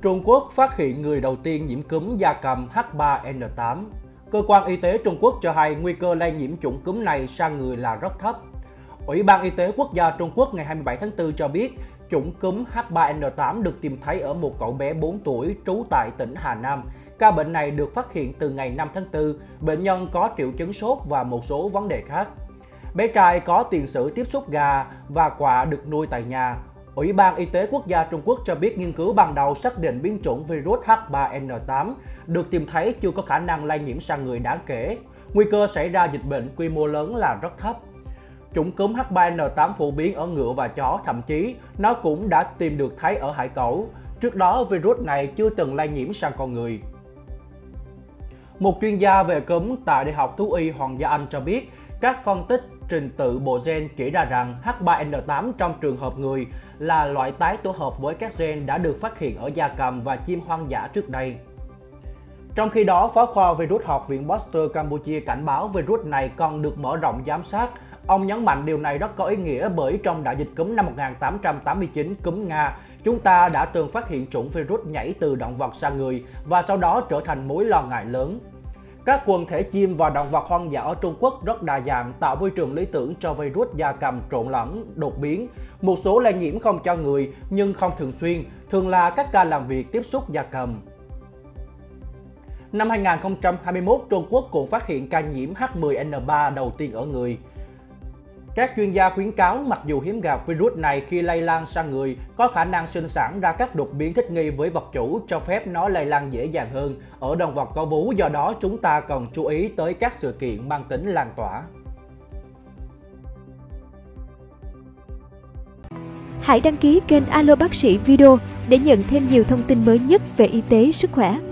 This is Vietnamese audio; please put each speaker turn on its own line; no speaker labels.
Trung Quốc phát hiện người đầu tiên nhiễm cúm gia cầm H3N8. Cơ quan y tế Trung Quốc cho hay nguy cơ lây nhiễm chủng cúm này sang người là rất thấp. Ủy ban Y tế Quốc gia Trung Quốc ngày 27 tháng 4 cho biết chủng cúm H3N8 được tìm thấy ở một cậu bé 4 tuổi trú tại tỉnh Hà Nam. Ca bệnh này được phát hiện từ ngày 5 tháng 4, bệnh nhân có triệu chứng sốt và một số vấn đề khác. Bé trai có tiền sử tiếp xúc gà và quạ được nuôi tại nhà. Ủy ban Y tế Quốc gia Trung Quốc cho biết nghiên cứu ban đầu xác định biến chủng virus H3N8 được tìm thấy chưa có khả năng lây nhiễm sang người đáng kể. Nguy cơ xảy ra dịch bệnh quy mô lớn là rất thấp. Chủng cúm H3N8 phổ biến ở ngựa và chó, thậm chí nó cũng đã tìm được thấy ở hải cẩu. Trước đó, virus này chưa từng lây nhiễm sang con người. Một chuyên gia về cúm tại Đại học Thú y Hoàng gia Anh cho biết, các phân tích trình tự bộ gen chỉ ra rằng H3N8 trong trường hợp người là loại tái tổ hợp với các gen đã được phát hiện ở gia cầm và chim hoang dã trước đây. Trong khi đó, Phó khoa virus học Viện Pasteur Campuchia cảnh báo virus này còn được mở rộng giám sát. Ông nhấn mạnh điều này rất có ý nghĩa bởi trong đại dịch cúm năm 1889 cúm Nga, chúng ta đã từng phát hiện chủng virus nhảy từ động vật sang người và sau đó trở thành mối lo ngại lớn. Các quần thể chim và động vật hoang dã ở Trung Quốc rất đa dạng, tạo môi trường lý tưởng cho virus gia cầm trộn lẫn, đột biến. Một số lây nhiễm không cho người nhưng không thường xuyên, thường là các ca làm việc tiếp xúc gia cầm. Năm 2021, Trung Quốc cũng phát hiện ca nhiễm H10N3 đầu tiên ở người. Các chuyên gia khuyến cáo mặc dù hiếm gặp, virus này khi lây lan sang người có khả năng sinh sản ra các đột biến thích nghi với vật chủ, cho phép nó lây lan dễ dàng hơn ở động vật có vú, do đó chúng ta cần chú ý tới các sự kiện mang tính lan tỏa.
Hãy đăng ký kênh Alo Bác sĩ Video để nhận thêm nhiều thông tin mới nhất về y tế, sức khỏe.